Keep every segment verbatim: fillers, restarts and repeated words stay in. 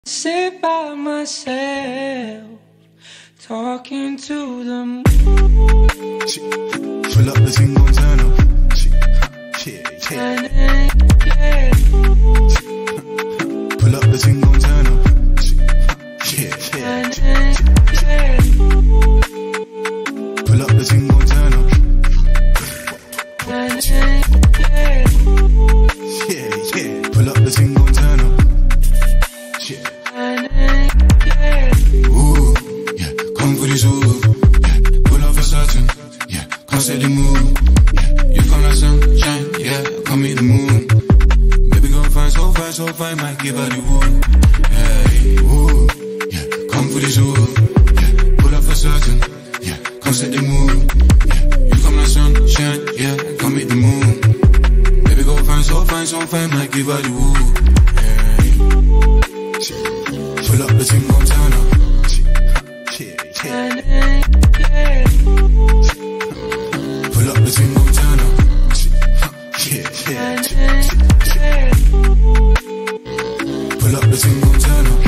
Sit by myself, talking to the moon. Pull up the ting, gon' turn up. Yeah, yeah. Pull up the ting, gon' turn up. Yeah, yeah. Pull up the ting, gon' turn up. Yeah, yeah. Pull up the ting, gon' turn up. Yeah. Ooh, yeah. Come for this ooh. Yeah. Pull up for certain. Yeah. Come set the mood. Yeah. You come like sunshine. Yeah. Come meet the moon. Baby gon' find so fine, so fine. Might give her the woo. Hey, ooh. Yeah. Come for this ooh. Yeah. Pull up for certain. Yeah. Come set the mood. Yeah. You come like sunshine. Yeah. Come meet the moon. Baby gon' find so fine, so fine. Might give her the woo. Pull up the ting, gon' turn up. Yeah, yeah. Pull up the ting, gon' turn up. Yeah, yeah. Pull up the ting, gon' turn up.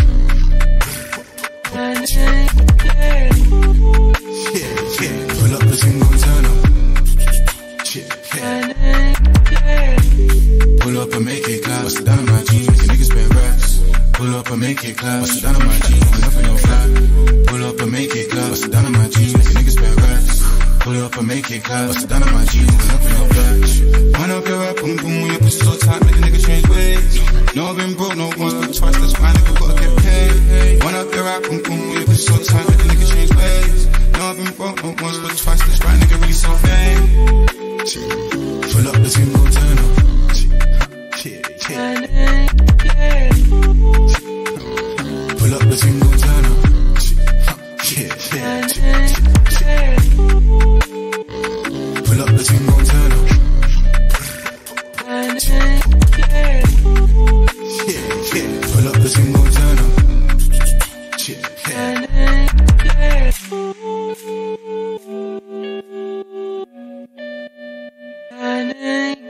Yeah, yeah. Pull up the ting, gon' turn up. Yeah, yeah. Pull up and make it clap. Bust it down on my jeans. You niggas spend racks. Pull up and make it clap. Bust it down on my jeans. Pull up in your flat. Pull up and make it clap. Bust it down on my jeans. You niggas spend racks. Pull up and make it clap. Bust it down on my jeans. Pull up in your flat. Wind up your rap, boom boom. Your pussy so tight, make a nigga change ways. No, I've been broke, no once but twice. That's why nigga gotta get paid. Wind up your rap, boom boom. Your pussy so tight, make a nigga change ways. No, I've been broke, no once but twice. That's why nigga really so vain. Pull up the ting, gon' turn up. Yeah, yeah. Pull up the ting, gon' turn up. Yeah, yeah. Pull up the ting, gon' turn up. Yeah, yeah. Pull up the ting, gon' turn up. Yeah, yeah.